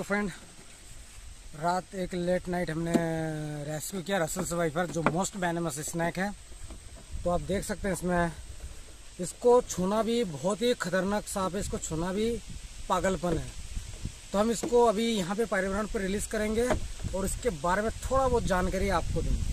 Friend, रात एक late night हमने रेस्क्यू किया रसल सर्वाइवर, जो मोस्ट वेनेमस स्नैक है। तो आप देख सकते हैं इसमें इसको छूना भी बहुत ही खतरनाक सांप है, इसको छूना भी पागलपन है। तो हम इसको अभी यहाँ पे पर्यावरण पर रिलीज करेंगे और इसके बारे में थोड़ा बहुत जानकारी आपको देंगे।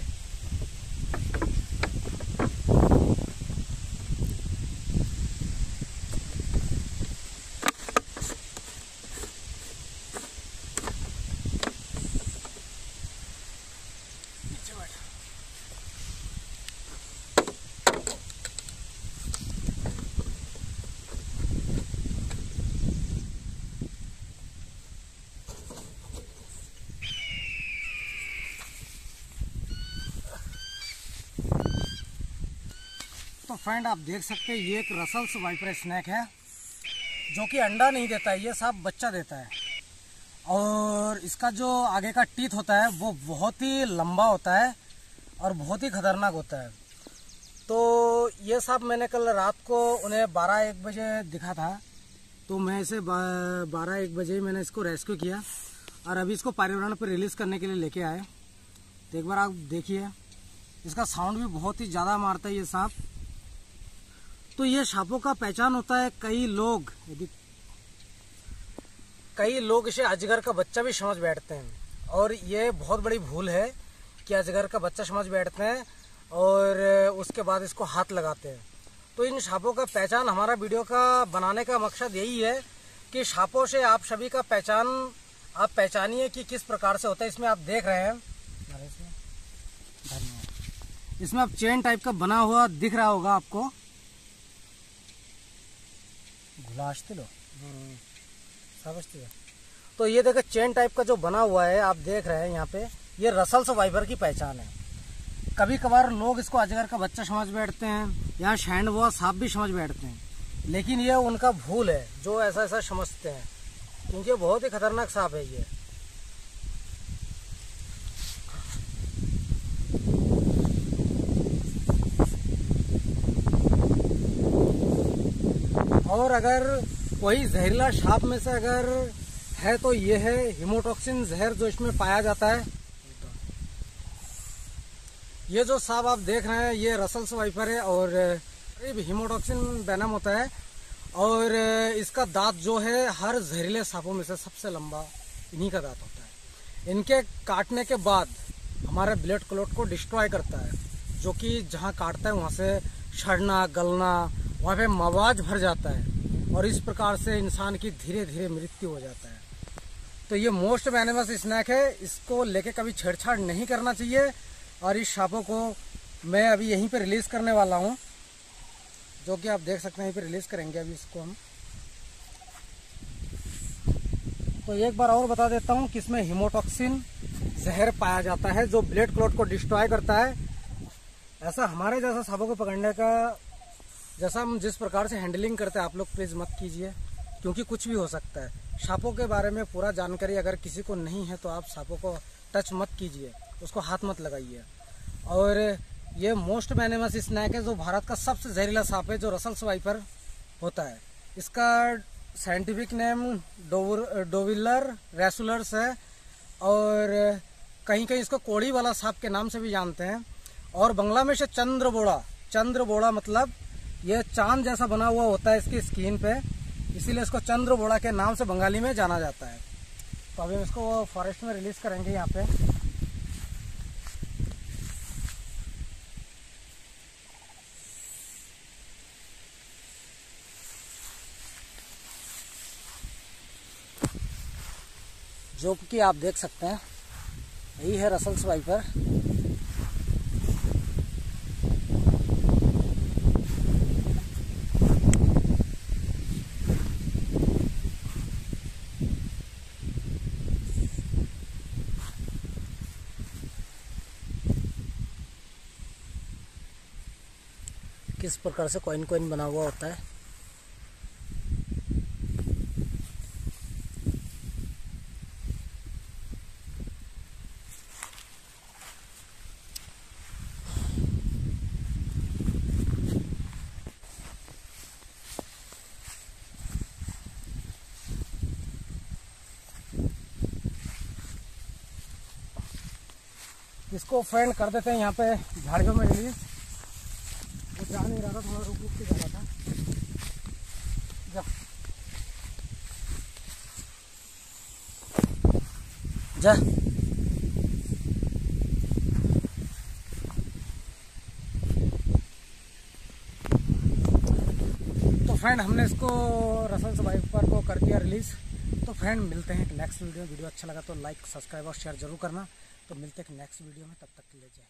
तो फ्रेंड, आप देख सकते हैं ये एक रसल सर्वाइवर स्नैक है जो कि अंडा नहीं देता है, ये सांप बच्चा देता है। और इसका जो आगे का टीथ होता है वो बहुत ही लंबा होता है और बहुत ही खतरनाक होता है। तो ये सांप मैंने कल रात को उन्हें 12-1 बजे दिखा था, तो मैं इसे 12-1 बजे ही मैंने इसको रेस्क्यू किया और अभी इसको पर्यावरण पर रिलीज करने के लिए लेके आए। तो एक बार आप देखिए, इसका साउंड भी बहुत ही ज़्यादा मारता है ये सांप। तो ये सांपों का पहचान होता है, कई लोग इसे अजगर का बच्चा भी समझ बैठते हैं और ये बहुत बड़ी भूल है कि अजगर का बच्चा समझ बैठते हैं और उसके बाद इसको हाथ लगाते हैं। तो इन सांपों का पहचान, हमारा वीडियो का बनाने का मकसद यही है कि सांपों से आप सभी का पहचान आप पहचानिए कि किस प्रकार से होता है। इसमें आप देख रहे हैं, इसमें आप चेन टाइप का बना हुआ दिख रहा होगा आपको। तो ये देखो चेन टाइप का जो बना हुआ है, आप देख रहे हैं यहाँ पे, ये रसल सर्वाइवर की पहचान है। कभी कभार लोग इसको अजगर का बच्चा समझ बैठते हैं या सैंडबॉस सांप भी समझ बैठते हैं, लेकिन ये उनका भूल है जो ऐसा समझते हैं, क्योंकि बहुत ही खतरनाक सांप है ये। और अगर कोई जहरीला सांप में से अगर है तो ये है हीमोटॉक्सिन जहर, जो इसमें पाया जाता है। ये जो सांप आप देख रहे हैं ये रसल सर्वाइवर है और हीमोटॉक्सिन वेनम होता है और इसका दांत जो है हर जहरीले सांपों में से सबसे लंबा इन्हीं का दांत होता है। इनके काटने के बाद हमारे ब्लड क्लॉट को डिस्ट्रॉय करता है, जो कि जहाँ काटता है वहाँ से सड़ना गलना, वहाँ पे मवाद भर जाता है और इस प्रकार से इंसान की धीरे धीरे मृत्यु हो जाता है। तो ये मोस्ट वेनेमस स्नैक है, इसको लेके कभी छेड़छाड़ नहीं करना चाहिए। और इस सांपों को मैं अभी यहीं पे रिलीज करने वाला हूँ, जो कि आप देख सकते हैं, यहीं पे रिलीज करेंगे अभी इसको हम। तो एक बार और बता देता हूँ कि इसमें हीमोटॉक्सिन जहर पाया जाता है जो ब्लड क्लॉट को डिस्ट्रॉय करता है। ऐसा हमारे जैसा सांपों को पकड़ने का जैसा हम जिस प्रकार से हैंडलिंग करते हैं, आप लोग प्लीज़ मत कीजिए, क्योंकि कुछ भी हो सकता है। सांपों के बारे में पूरा जानकारी अगर किसी को नहीं है तो आप सांपों को टच मत कीजिए, उसको हाथ मत लगाइए। और ये मोस्ट वेनेमस स्नैक है जो भारत का सबसे जहरीला सांप है, जो रसल सर्वाइवर होता है। इसका साइंटिफिक नेम डोविलर रेसुलर्स है और कहीं कहीं इसको कोड़ी वाला सांप के नाम से भी जानते हैं। और बंगला में से चंद्रबोड़ा मतलब ये चांद जैसा बना हुआ होता है इसकी स्किन पे, इसीलिए इसको चंद्रबोड़ा के नाम से बंगाली में जाना जाता है। तो अभी हम इसको फॉरेस्ट में रिलीज करेंगे यहाँ पे। जो कि आप देख सकते हैं यही है रसल सर्वाइवर। किस प्रकार से कॉइन बना हुआ होता है। इसको फ्रेंड कर देते हैं यहाँ पे झाड़ियों में रिलीज। वो जा नहीं रहा था, थोड़ा रुक रुक के जा रहा था। जा तो फ्रेंड हमने इसको रसल सर्वाइवर को कर दिया रिलीज। तो फ्रेंड मिलते हैं नेक्स्ट वीडियो में। वीडियो अच्छा लगा तो लाइक सब्सक्राइब और शेयर जरूर करना। तो मिलते हैं नेक्स्ट वीडियो में, तब तक के लिए जय।